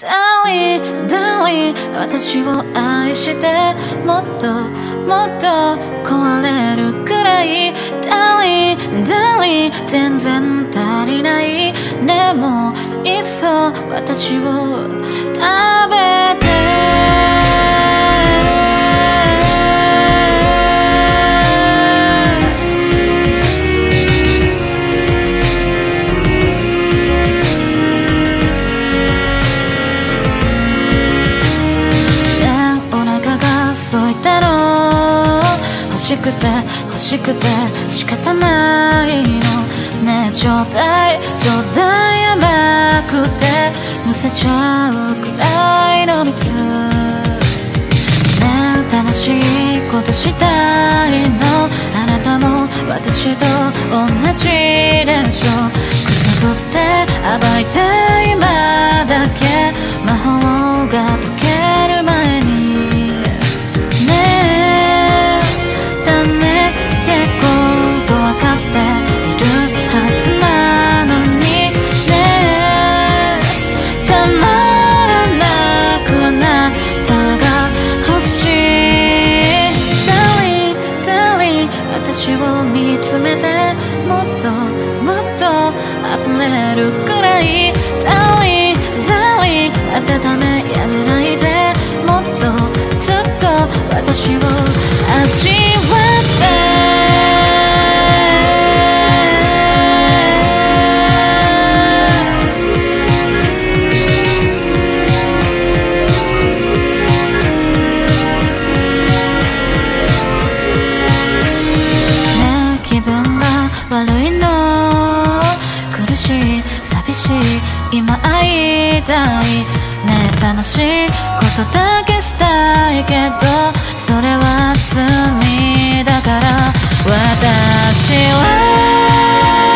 Darling, darling 私を愛してもっともっと壊れるくらい Darling, darling 全然足りないねもういっそ私を食べて欲しくて欲しくて仕方ないのねえちょうだいちょうだい甘くてむせちゃうくらいの蜜ねえ楽しいことしたいのあなたも私と同じ練習くすぶって暴いて今だけ魔法が解ける前に私を見つめてもっともっと溢れるくらい Darling, darling 温めやめないでもっとずっと私を味わって今会いたいねえ楽しいことだけしたいけどそれは罪だから私は